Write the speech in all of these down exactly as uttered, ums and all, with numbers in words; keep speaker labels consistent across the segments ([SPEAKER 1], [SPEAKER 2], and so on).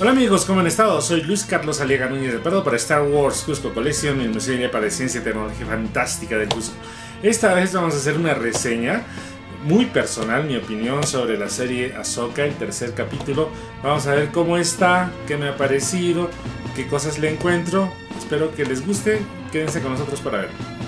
[SPEAKER 1] Hola amigos, ¿cómo han estado? Soy Luis Carlos Aliaga Núñez de Pardo para Star Wars Cusco Collection, mi museo para ciencia y tecnología fantástica de Cusco. Esta vez vamos a hacer una reseña muy personal, mi opinión sobre la serie Ahsoka, el tercer capítulo. Vamos a ver cómo está, qué me ha parecido, qué cosas le encuentro. Espero que les guste, quédense con nosotros para ver.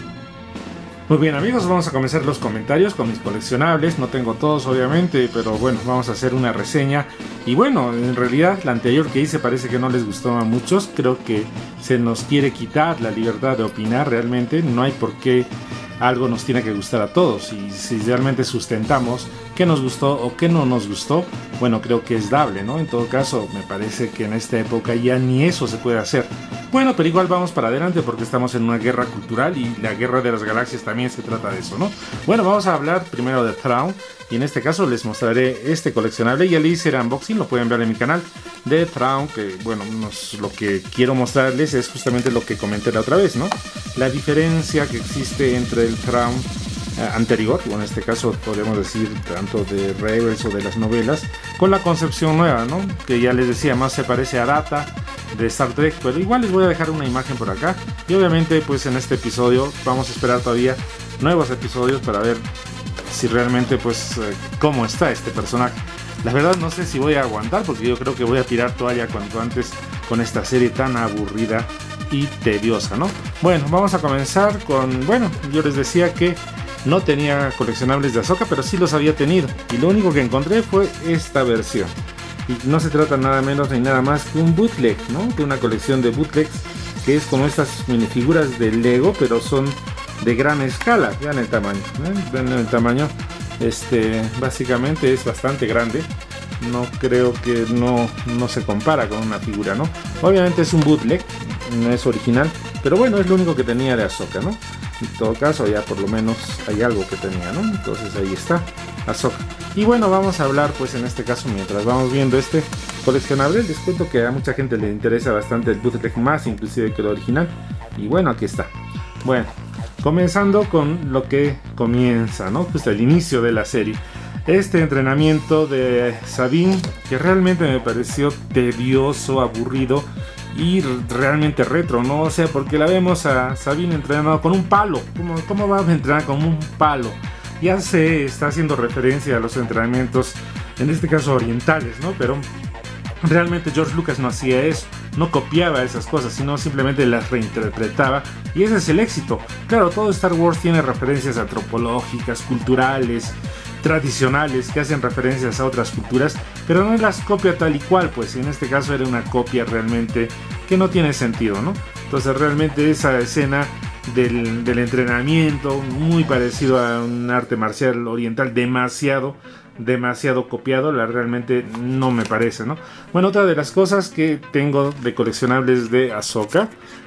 [SPEAKER 1] Muy bien amigos, vamos a comenzar los comentarios con mis coleccionables. No tengo todos obviamente, pero bueno, vamos a hacer una reseña. Y bueno, en realidad la anterior que hice parece que no les gustó a muchos. Creo que se nos quiere quitar la libertad de opinar realmente. No hay por qué algo nos tiene que gustar a todos. Y si realmente sustentamos qué nos gustó o qué no nos gustó, bueno, creo que es dable, ¿no? En todo caso, me parece que en esta época ya ni eso se puede hacer. Bueno, pero igual vamos para adelante porque estamos en una guerra cultural y la guerra de las galaxias también se trata de eso, ¿no? Bueno, vamos a hablar primero de Thrawn y en este caso les mostraré este coleccionable. Ya le hice el unboxing, lo pueden ver en mi canal de Thrawn, que bueno, nos, lo que quiero mostrarles es justamente lo que comenté la otra vez, ¿no? La diferencia que existe entre el Thrawn eh, anterior, o en este caso podríamos decir tanto de Rebels o de las novelas, con la concepción nueva, ¿no? Que ya les decía, más se parece a Data de Star Trek, pero igual les voy a dejar una imagen por acá. Y obviamente pues en este episodio vamos a esperar todavía nuevos episodios para ver si realmente pues eh, cómo está este personaje. La verdad no sé si voy a aguantar porque yo creo que voy a tirar toalla cuanto antes con esta serie tan aburrida y tediosa, ¿no? Bueno, vamos a comenzar con, bueno, yo les decía que no tenía coleccionables de Ahsoka, pero sí los había tenido y lo único que encontré fue esta versión. Y no se trata nada menos ni nada más que un bootleg, ¿no? Que una colección de bootlegs que es como estas minifiguras de Lego, pero son de gran escala. Vean el tamaño, ¿eh? Vean el tamaño. Este, básicamente es bastante grande. No creo que no, no se compara con una figura, ¿no? Obviamente es un bootleg, no es original, pero bueno, es lo único que tenía de Ahsoka, ¿no? En todo caso, ya por lo menos hay algo que tenía, ¿no? Entonces ahí está, Ahsoka. Y bueno, vamos a hablar, pues en este caso, mientras vamos viendo este coleccionable, les cuento que a mucha gente le interesa bastante el bootleg, más inclusive que el original. Y bueno, aquí está. Bueno, comenzando con lo que comienza, ¿no? Pues el inicio de la serie. Este entrenamiento de Sabine, que realmente me pareció tedioso, aburrido y realmente retro, ¿no? O sea, porque la vemos a Sabine entrenando con un palo. ¿Cómo, cómo va a entrenar con un palo? Ya se está haciendo referencia a los entrenamientos, en este caso orientales, ¿no? Pero realmente George Lucas no hacía eso, no copiaba esas cosas, sino simplemente las reinterpretaba. Y ese es el éxito. Claro, todo Star Wars tiene referencias antropológicas, culturales, tradicionales, que hacen referencias a otras culturas, pero no las copia tal y cual, pues en este caso era una copia realmente que no tiene sentido, ¿no? Entonces realmente esa escena del, del entrenamiento, muy parecido a un arte marcial oriental, demasiado, demasiado copiado, la realmente no me parece, ¿no? Bueno, otra de las cosas que tengo de coleccionables de Ahsoka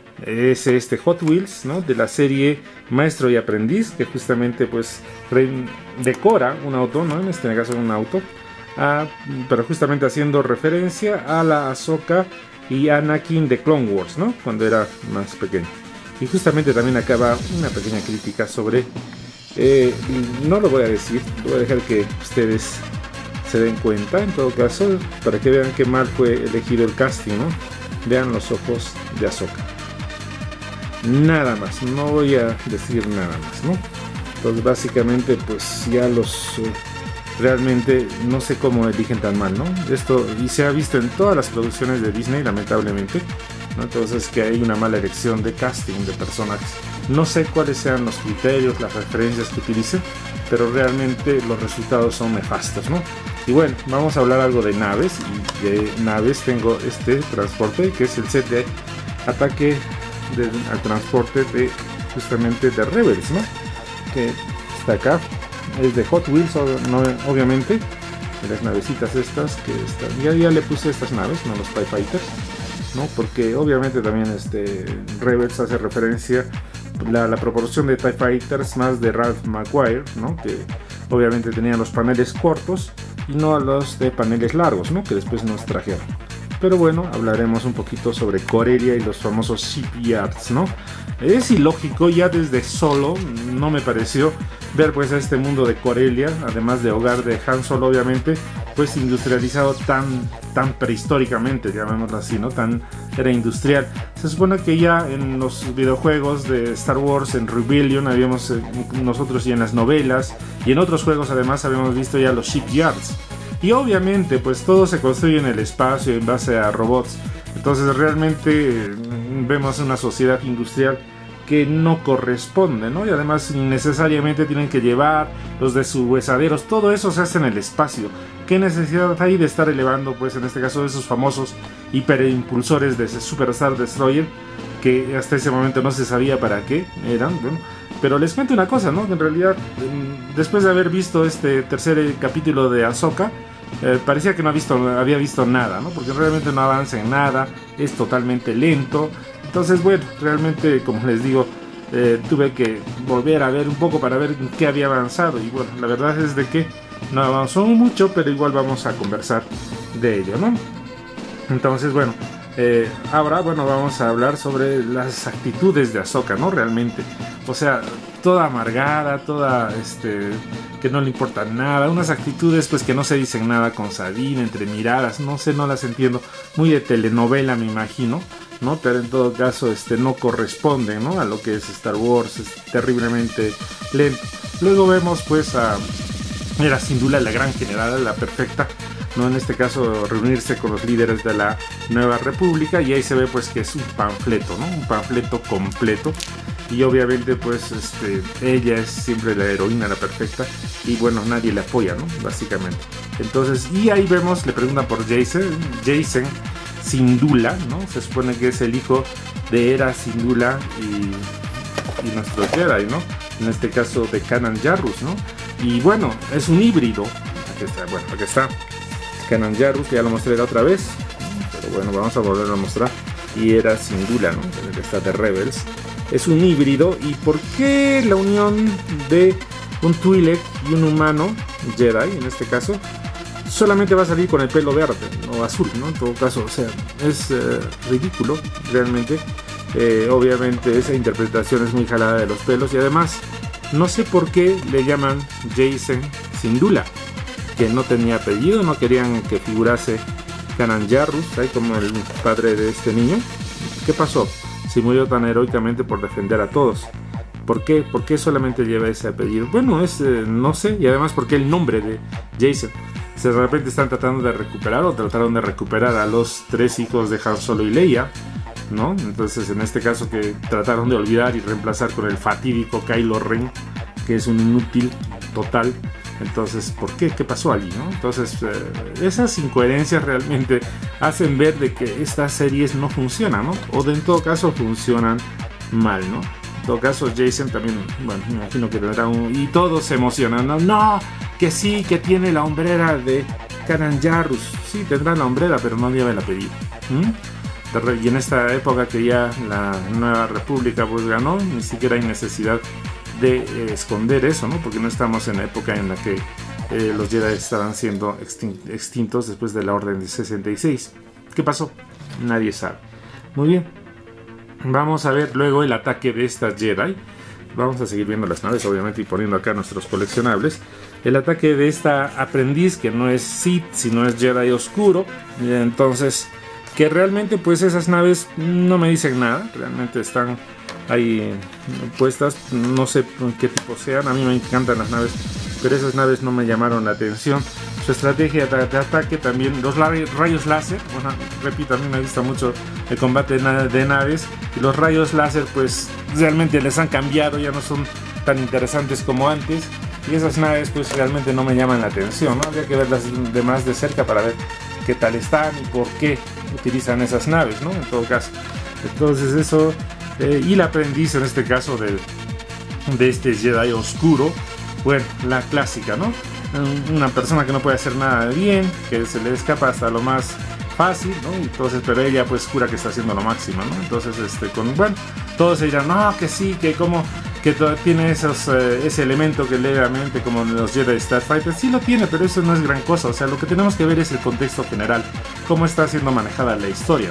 [SPEAKER 1] es este Hot Wheels, ¿no? De la serie Maestro y Aprendiz, que justamente pues decora un auto, ¿no? En este caso un auto, ah, pero justamente haciendo referencia a la Ahsoka y Anakin de Clone Wars, ¿no? Cuando era más pequeño. Y justamente también acaba una pequeña crítica sobre, eh, no lo voy a decir, voy a dejar que ustedes se den cuenta, en todo caso, para que vean qué mal fue elegido el casting, ¿no? Vean los ojos de Ahsoka. Nada más, no voy a decir nada más, ¿no? Entonces básicamente pues ya los eh, realmente no sé cómo eligen tan mal, ¿no? Esto y se ha visto en todas las producciones de Disney, lamentablemente, ¿no? Entonces que hay una mala elección de casting de personajes. No sé cuáles sean los criterios, las referencias que utilicen, pero realmente los resultados son nefastos, ¿no? Y bueno, vamos a hablar algo de naves, y de naves tengo este transporte que es el set de ataque De, al transporte de justamente de Rebels, ¿no? Que está acá, es de Hot Wheels, no, obviamente, de las navecitas estas que están, ya, ya le puse estas naves, no los TIE Fighters, ¿no? Porque obviamente también este Rebels hace referencia la, la proporción de TIE Fighters más de Ralph McQuarrie, ¿no? Que obviamente tenían los paneles cortos y no a los de paneles largos, ¿no? Que después nos trajeron. Pero bueno, hablaremos un poquito sobre Corellia y los famosos shipyards, ¿no? Es ilógico, ya desde Solo no me pareció ver pues a este mundo de Corellia, además de hogar de Han Solo obviamente, pues industrializado tan tan prehistóricamente, llamémoslo así, ¿no? Tan era industrial. Se supone que ya en los videojuegos de Star Wars, en Rebellion, habíamos eh, nosotros y en las novelas y en otros juegos además habíamos visto ya los shipyards. Y obviamente pues todo se construye en el espacio en base a robots. Entonces realmente eh, vemos una sociedad industrial que no corresponde, ¿no? Y además necesariamente tienen que llevar los deshuesaderos, todo eso se hace en el espacio. ¿Qué necesidad hay de estar elevando, pues en este caso, esos famosos hiperimpulsores de Superstar Destroyer, que hasta ese momento no se sabía para qué eran, ¿no? Pero les cuento una cosa, ¿no? En realidad, después de haber visto este tercer capítulo de Ahsoka, eh, parecía que no había visto, había visto nada, ¿no? Porque realmente no avanza en nada, es totalmente lento. Entonces, bueno, realmente, como les digo, eh, tuve que volver a ver un poco para ver en qué había avanzado. Y bueno, la verdad es de que no avanzó mucho, pero igual vamos a conversar de ello, ¿no? Entonces, bueno, eh, ahora, bueno, vamos a hablar sobre las actitudes de Ahsoka, ¿no? Realmente, o sea, toda amargada, toda, este, que no le importa nada, unas actitudes, pues, que no se dicen nada con Sabine, entre miradas, no sé, no las entiendo, muy de telenovela, me imagino, ¿no? Pero en todo caso, este, no corresponde, ¿no? A lo que es Star Wars, es terriblemente lento. Luego vemos, pues, a Hera Syndulla, la gran general, la perfecta, ¿no? En este caso reunirse con los líderes de la Nueva República, y ahí se ve pues que es un panfleto, ¿no? Un panfleto completo, y obviamente pues este, ella es siempre la heroína, la perfecta, y bueno, nadie le apoya, ¿no? Básicamente. Entonces, y ahí vemos, le preguntan por Jacen, Jacen Syndulla, ¿no? Se supone que es el hijo de Hera Syndulla y, y nuestro Jedi, ¿no? En este caso de Kanan Jarrus, ¿no? Y bueno, es un híbrido. Aquí está, bueno, aquí está Kanan Jarrus, ya lo mostré la otra vez, pero bueno, vamos a volver a mostrar. Y Hera Syndulla, ¿no? Que está de Rebels. Es un híbrido. ¿Y por qué la unión de un Twi'lek y un humano Jedi, en este caso, solamente va a salir con el pelo verde o azul, ¿no? En todo caso, o sea, es eh, ridículo, realmente. Eh, obviamente esa interpretación es muy jalada de los pelos, y además no sé por qué le llaman Jacen Syndulla, que no tenía apellido, no querían que figurase Kanan Jarrus, ahí como el padre de este niño. ¿Qué pasó? Si murió tan heroicamente por defender a todos. ¿Por qué? ¿Por qué solamente lleva ese apellido? Bueno, es, eh, no sé, y además ¿por qué el nombre de Jacen? Si de repente están tratando de recuperar o trataron de recuperar a los tres hijos de Han Solo y Leia, ¿no? Entonces en este caso que trataron de olvidar y reemplazar con el fatídico Kylo Ren, que es un inútil total. Entonces, ¿por qué? ¿Qué pasó allí, no? Entonces, eh, esas incoherencias realmente hacen ver de que estas series no funcionan, ¿no? O de en todo caso funcionan mal, ¿no? En todo caso, Jacen también, bueno, me imagino que tendrá un... Y todos se emocionan, ¿no? ¡No! Que sí, que tiene la hombrera de Kanan Jarrus. Sí, tendrá la hombrera, pero no lleva el apellido. ¿Mm? Y en esta época que ya la Nueva República pues ganó, ni siquiera hay necesidad de eh, esconder eso, ¿no? Porque no estamos en la época en la que eh, los Jedi estaban siendo extin extintos después de la Orden de sesenta y seis. ¿Qué pasó? Nadie sabe. Muy bien. Vamos a ver luego el ataque de estas Jedi. Vamos a seguir viendo las naves, obviamente, y poniendo acá nuestros coleccionables. El ataque de esta aprendiz, que no es Sith, sino es Jedi oscuro. Y entonces, que realmente pues esas naves no me dicen nada. Realmente están ahí puestas, no sé qué tipo sean. A mí me encantan las naves, pero esas naves no me llamaron la atención. Su estrategia de, de ataque también, los rayos láser, bueno, repito, a mí me gusta mucho el combate de, de naves, y los rayos láser pues realmente les han cambiado, ya no son tan interesantes como antes, y esas naves pues realmente no me llaman la atención, ¿no? Habría que verlas de más de cerca para ver qué tal están y por qué utilizan esas naves, ¿no? En todo caso, entonces eso, eh, y la aprendiz en este caso de, de este Jedi oscuro, bueno, la clásica, ¿no? Una persona que no puede hacer nada bien, que se le escapa hasta lo más fácil, ¿no? Entonces, pero ella pues jura que está haciendo lo máximo, ¿no? Entonces, este, con, bueno, todos se dirán, no, que sí, que como, que tiene esos, eh, ese elemento que levemente como los Jedi Starfighter, sí lo tiene, pero eso no es gran cosa, o sea, lo que tenemos que ver es el contexto general, cómo está siendo manejada la historia, ¿no?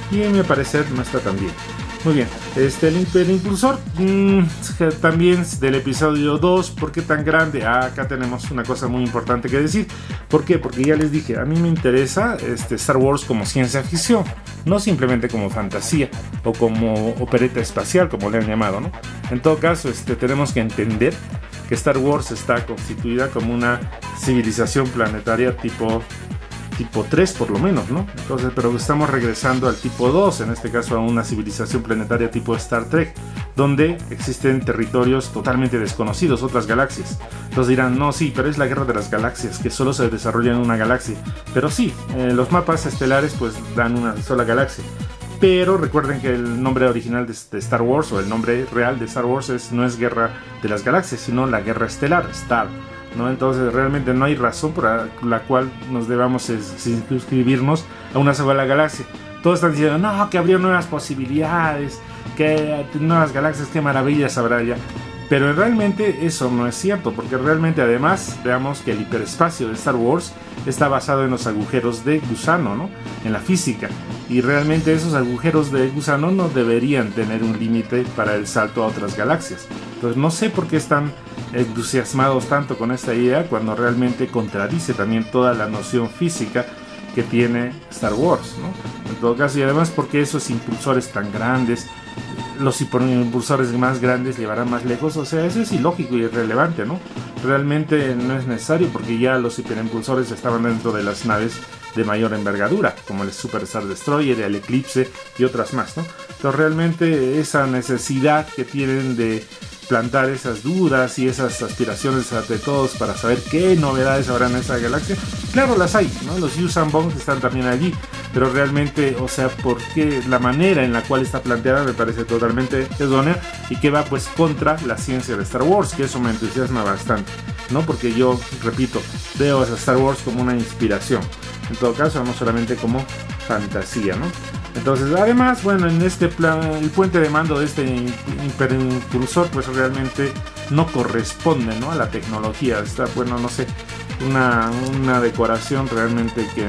[SPEAKER 1] y a mi parecer no está tan bien. Muy bien, este, el, el impulsor mmm, también del episodio dos, ¿por qué tan grande? Ah, acá tenemos una cosa muy importante que decir. ¿Por qué? Porque ya les dije, a mí me interesa este, Star Wars como ciencia ficción, no simplemente como fantasía o como opereta espacial, como le han llamado, ¿no? En todo caso, este, tenemos que entender que Star Wars está constituida como una civilización planetaria tipo... tipo tres por lo menos, ¿no? Entonces, pero estamos regresando al tipo dos, en este caso a una civilización planetaria tipo Star Trek, donde existen territorios totalmente desconocidos, otras galaxias. Entonces dirán, no, sí, pero es la guerra de las galaxias, que solo se desarrolla en una galaxia. Pero sí, eh, los mapas estelares pues dan una sola galaxia. Pero recuerden que el nombre original de, de Star Wars, o el nombre real de Star Wars, es, no es Guerra de las Galaxias, sino la Guerra Estelar, Star, ¿no? Entonces realmente no hay razón por la cual nos debamos suscribirnos a una sola galaxia. Todos están diciendo, no, que habría nuevas posibilidades, que nuevas galaxias, qué maravillas habrá ya. Pero realmente eso no es cierto, porque realmente además veamos que el hiperespacio de Star Wars está basado en los agujeros de gusano, ¿no? En la física. Y realmente esos agujeros de gusano no deberían tener un límite para el salto a otras galaxias. Entonces no sé por qué están entusiasmados tanto con esta idea cuando realmente contradice también toda la noción física que tiene Star Wars, ¿no? En todo caso, y además porque esos impulsores tan grandes, los impulsores más grandes llevarán más lejos, o sea, eso es ilógico y irrelevante, ¿no? Realmente no es necesario porque ya los hiperimpulsores estaban dentro de las naves de mayor envergadura, como el Super Star Destroyer, el Eclipse y otras más, ¿no? Entonces realmente esa necesidad que tienen de plantar esas dudas y esas aspiraciones de todos para saber qué novedades habrá en esa galaxia, claro, las hay, ¿no? Los Yuuzhan Vong están también allí, pero realmente, o sea, porque la manera en la cual está planteada me parece totalmente errónea y que va pues contra la ciencia de Star Wars, que eso me entusiasma bastante, ¿no? Porque yo, repito, veo a Star Wars como una inspiración, en todo caso, no solamente como fantasía, ¿no? Entonces, además, bueno, en este plan, el puente de mando de este hiperimpulsor pues realmente no corresponde, ¿no? A la tecnología. Está, bueno, no sé, una, una decoración realmente que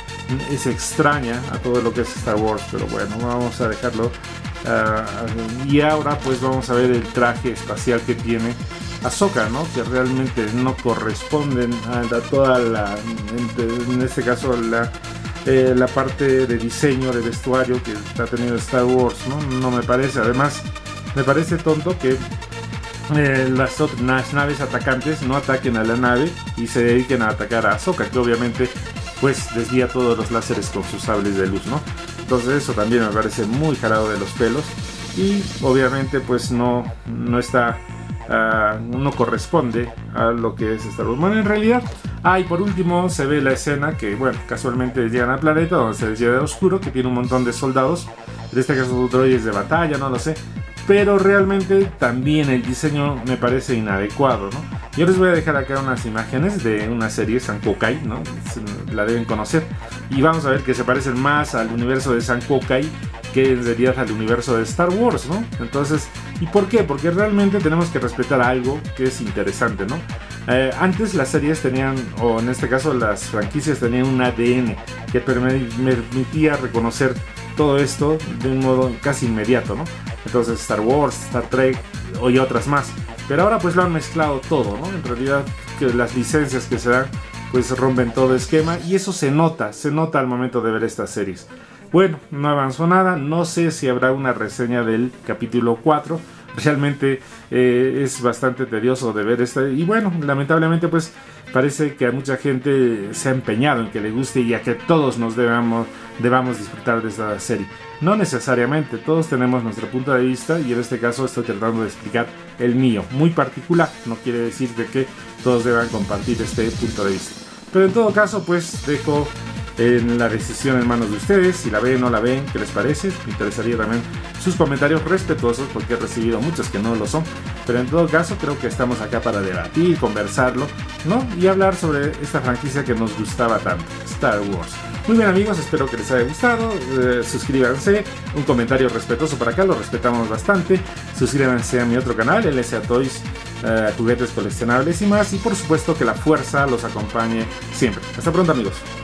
[SPEAKER 1] es extraña a todo lo que es Star Wars, pero bueno, vamos a dejarlo. Uh, y ahora pues vamos a ver el traje espacial que tiene Ahsoka, ¿no? Que realmente no corresponden a, a toda la, en, en este caso la Eh, la parte de diseño de vestuario que está teniendo Star Wars, ¿no? No me parece, además me parece tonto que eh, las, las naves atacantes no ataquen a la nave y se dediquen a atacar a Ahsoka, que obviamente pues desvía todos los láseres con sus sables de luz, ¿no? Entonces eso también me parece muy jalado de los pelos y obviamente pues no, no está Uh, no corresponde a lo que es Star Wars. Bueno, en realidad, ah, y por último se ve la escena que, bueno, casualmente llegan al planeta donde se desvía de oscuro, que tiene un montón de soldados, en este caso droides de batalla, no lo sé, pero realmente también el diseño me parece inadecuado, ¿no? Yo les voy a dejar acá unas imágenes de una serie, Sankokai, ¿no? La deben conocer, y vamos a ver que se parecen más al universo de Sankokai que en realidad al universo de Star Wars, ¿no? Entonces, ¿y por qué? Porque realmente tenemos que respetar algo que es interesante, ¿no? Eh, antes las series tenían, o en este caso las franquicias tenían un A D N que permitía reconocer todo esto de un modo casi inmediato, ¿no? Entonces Star Wars, Star Trek y otras más. Pero ahora pues lo han mezclado todo, ¿no? En realidad que las licencias que se dan pues rompen todo esquema y eso se nota, se nota al momento de ver estas series. Bueno, no avanzó nada, no sé si habrá una reseña del capítulo cuatro, realmente eh, es bastante tedioso de ver esta, y bueno, lamentablemente pues parece que a mucha gente se ha empeñado en que le guste y a que todos nos debamos, debamos disfrutar de esta serie. No necesariamente, todos tenemos nuestro punto de vista y en este caso estoy tratando de explicar el mío, muy particular, no quiere decir de que todos deban compartir este punto de vista. Pero en todo caso pues dejo en la decisión en manos de ustedes, si la ven o no la ven, qué les parece. Me interesaría también sus comentarios respetuosos porque he recibido muchos que no lo son, pero en todo caso creo que estamos acá para debatir, conversarlo, ¿no? Y hablar sobre esta franquicia que nos gustaba tanto, Star Wars. Muy bien amigos, espero que les haya gustado, eh, suscríbanse, un comentario respetuoso para acá, lo respetamos bastante, suscríbanse a mi otro canal, L S A Toys, eh, juguetes coleccionables y más, y por supuesto que la fuerza los acompañe siempre. Hasta pronto amigos.